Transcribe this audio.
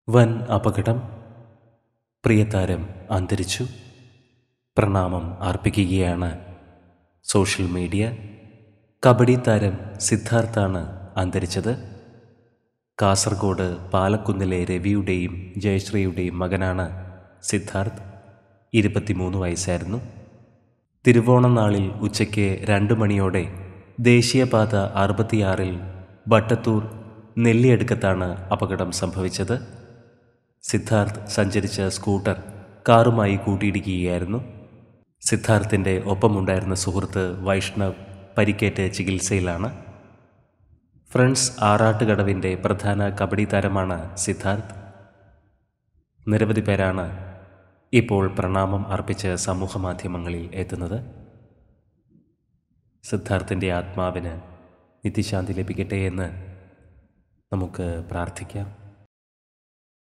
വൻ അപകടം. പ്രിയതാരം അന്തരിച്ചു. പ്രണാമം അർപ്പിക്കുകയാണ് സോഷ്യൽ മീഡിയ. കബഡി താരം സിദ്ധാർത്ഥാണ് അന്തരിച്ചത്. കാസർഗോഡ് പാലക്കുന്നിലെ രവിയുടെയും ജയശ്രീയുടെയും മകനാണ് സിദ്ധാർത്ഥ്. 23 വയസ്സായിരുന്നു. തിരുവോണ നാളിൽ ഉച്ചയ്ക്ക് 2 മണിയോടെ ദേശീയപാത 66-ൽ ബട്ടത്തൂർ നെല്ലിയടുക്കത്താണ് അപകടം സംഭവിച്ചത്. സിദ്ധാർത്ഥ് സഞ്ചരിച്ച സ്കൂട്ടർ കാറുമായി കൂട്ടിയിടിക്കുകയായിരുന്നു. സിദ്ധാർത്ഥിൻ്റെ ഒപ്പമുണ്ടായിരുന്ന സുഹൃത്ത് വൈഷ്ണവ് പരിക്കേറ്റ് ചികിത്സയിലാണ്. ഫ്രണ്ട്സ് ആറാട്ടുകടവിൻ്റെ പ്രധാന കബഡി താരമാണ് സിദ്ധാർത്ഥ്. നിരവധി പേരാണ് ഇപ്പോൾ പ്രണാമം അർപ്പിച്ച് സമൂഹമാധ്യമങ്ങളിൽ എത്തുന്നത്. സിദ്ധാർത്ഥിൻ്റെ ആത്മാവിന് നിത്യശാന്തി ലഭിക്കട്ടെ എന്ന് നമുക്ക് പ്രാർത്ഥിക്കാം.